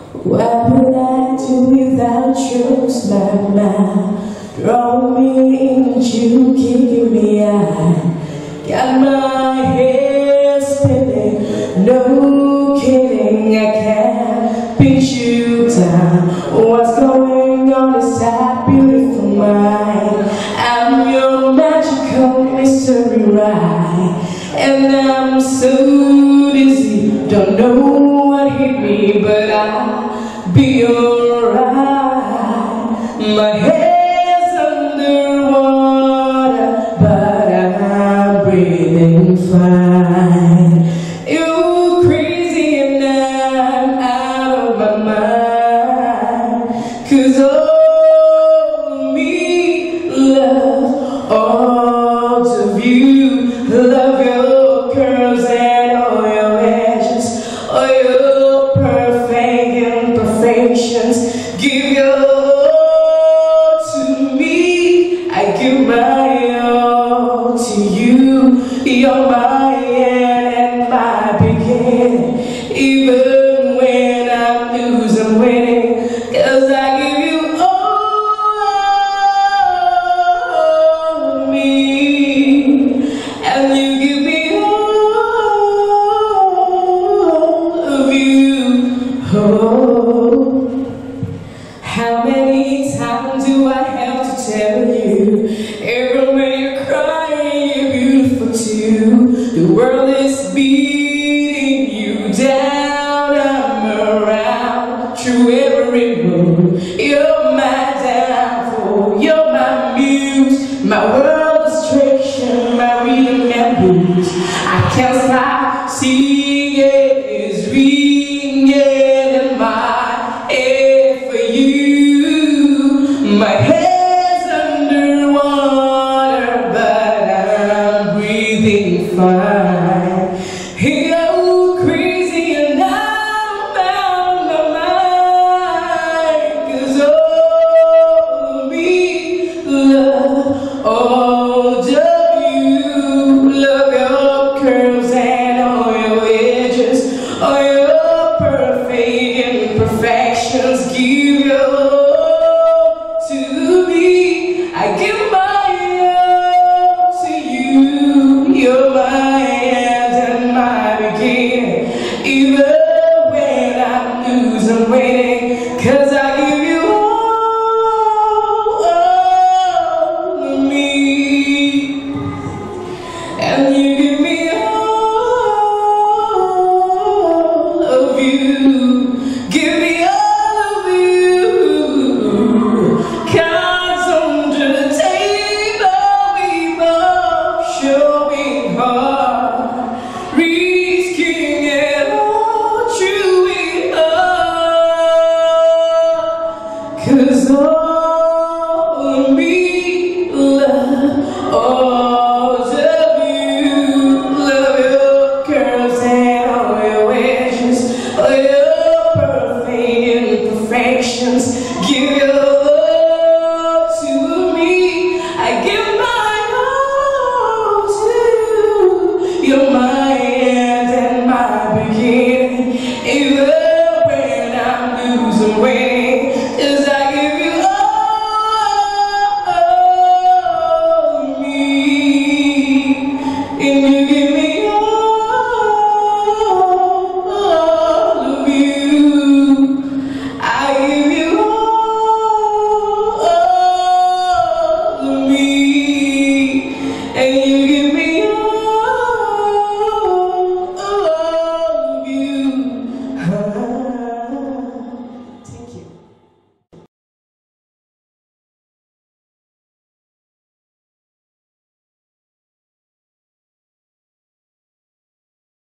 What would I do without your smile? Draw me in, you keep me out. Got my head spinning, no kidding, I can't pin you down. What's going on inside beautiful mind? I'm your magical mystery ride, and I'm so dizzy, don't know what hit me, but I'll be alright. My head's underwater, but I'm breathing fine. You're crazy and I'm out of my mind, 'cause all me love all of you. Love your curves and all your edges, all your perfect imperfections. Give your all to me, I give my all to you. You're my end and my beginning, even when I lose and winning, 'cause I give you all of me, and you give me all of you. Oh, how many times do I have to tell you? Everywhere you're crying, you're beautiful too. The world is beating you down. I'm around through every move. You're my downfall, you're my muse, my world illustration, my rhythm and blues. I can't stop singing, it's ringing in my head for you. My head's underwater, but I'm breathing fine. You're crazy and I'm out of my mind, 'cause all of me love all of you. Love your curves and all your edges, all your perfect imperfections. Give your all to me, I give my all to you. You're my end and my beginning, even when I'm losing waiting, 'cause I give you all of me, and you give me all of you. Give me all of you. Cards on the table, we both showing heart, risking it all, true we are. 'Cause all of me love all of you. Love your curves and all your edges, all your perfect imperfections. Give your all to me, I give my all to you. You're my end and my beginning, even when I'm losing weight, 'cause